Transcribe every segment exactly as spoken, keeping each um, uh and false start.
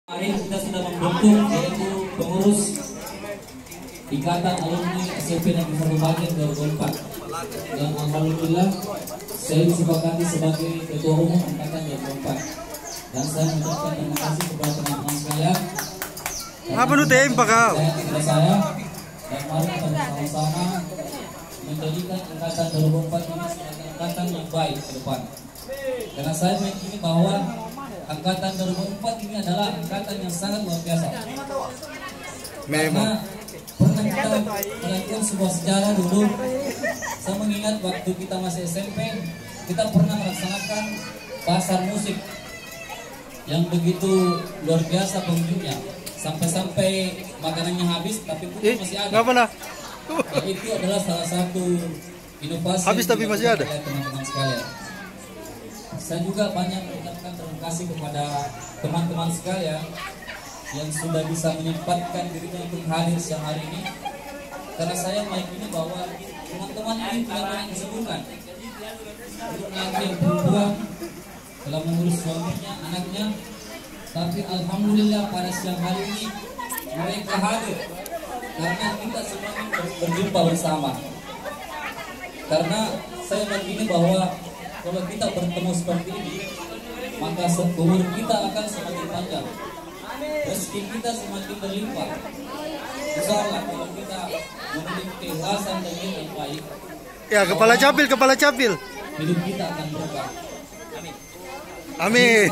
Kemarin kita sudah membentuk yaitu pengurus Ikatan Alumni S M P Negeri satu Bagian dua ribu empat, dan alhamdulillah saya disepakati sebagai ketua umum Angkatan dua ribu empat, dan saya mengucapkan terima kasih kepada teman-teman sekalian. Apa nu tembak kau? Saya kepada saya dan mari kita bersama-sama menjadikan Angkatan dua ribu empat ini sebagai angkatan yang baik ke depan. Karena saya meyakini bahwa Angkatan dua ribu empat ini adalah angkatan yang sangat luar biasa. Memang pernah kita melakukan sebuah sejarah dulu. Saya mengingat waktu kita masih S M P, kita pernah melaksanakan pasar musik yang begitu luar biasa pengunjungnya. Sampai-sampai makanannya habis, tapi pun eh, masih ada. Nggak pernah. Dan itu adalah salah satu inovasi. Habis tapi masih ada. Teman-teman sekalian. Saya juga banyak mengucapkan terima kasih kepada teman-teman sekalian yang sudah bisa menyempatkan dirinya untuk hadir siang hari ini. Karena saya meyakini bahwa teman-teman ini tidak banyak kesibukan. Belum lagi yang perempuan telah mengurus suaminya, anaknya. Tapi alhamdulillah pada siang hari ini mereka hadir karena kita semuanya berjumpa bersama. Karena saya meyakini bahwa kalau kita bertemu seperti ini, maka umur kita akan semakin panjang, rezeki kita semakin berlimpah. Insyaallah kalau kita memiliki keikhlasan dan niat yang baik, ya kepala capil, kepala capil, hidup kita akan berkah. Amin.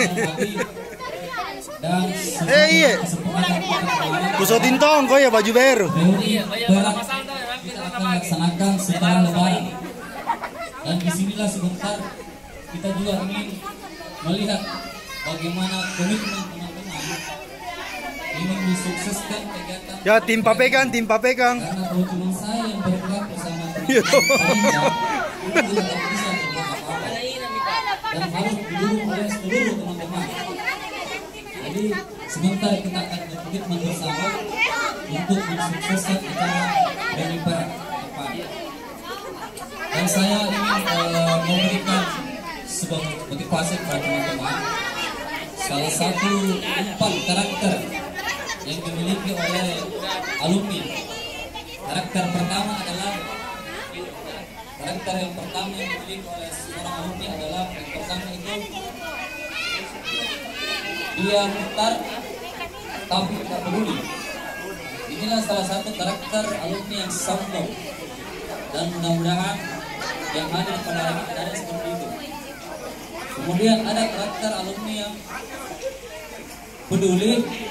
Dan eh iya, kusut tintong kau ya baju baru. Kita akan laksanakan setelah lebaran. Dan disinilah sebentar kita juga ingin melihat bagaimana komitmen teman-teman ini mensukseskan kegiatan. Ya tim papekan, tim papekan. Karena kalau cuma saya yang bergerak bersama teman-teman itu tidak bisa berbuat apa-apa. Dan harus didukung oleh seluruh teman-teman. Jadi sebentar kita akan berkomitmen bersama untuk mensukseskan acara Deliver depan. Dan saya ingin uh, memberikan sebuah motivasi kepada teman-teman. Salah satu empat karakter yang dimiliki oleh alumni. Karakter pertama adalah karakter yang pertama yang dimiliki oleh seorang alumni adalah yang pertama itu dia mutar tapi tidak peduli. Inilah salah satu karakter alumni yang sombong, dan mudah-mudahan yang hadir pada hari ini ada seperti itu. Kemudian ada karakter alumni yang peduli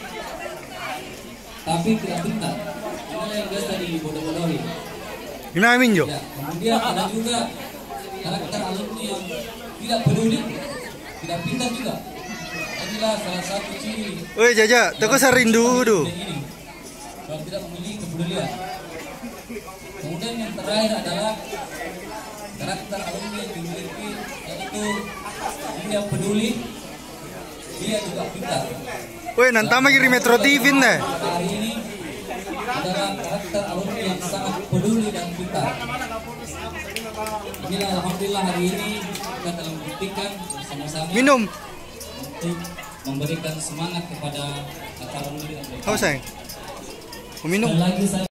tapi tidak pintar. Inilah yang biasa dibodoh-bodohi. Ginamin jo. Ya, kemudian ada juga karakter alumni yang tidak peduli, tidak pintar juga. Inilah salah satu ciri. Woi Jaja, toko sarindu du. Kalau tidak memiliki kepedulian. Kemudian yang terakhir adalah karakter alumni yang dimiliki, yaitu dia peduli, dia juga pintar. Woi nanti lagi di Metro T V nih. Hari ini adalah karakter alumni yang sangat peduli dan pintar. Inilah alhamdulillah hari ini kita telah membuktikan bersama-sama Minum. untuk memberikan semangat kepada para alumni. Kau sayang. Minum. Lagi saya